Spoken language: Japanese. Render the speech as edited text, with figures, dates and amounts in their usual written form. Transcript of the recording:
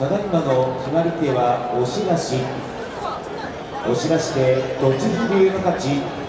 ただいまの決まり手は押し出し。押し出して栃木龍の勝ち。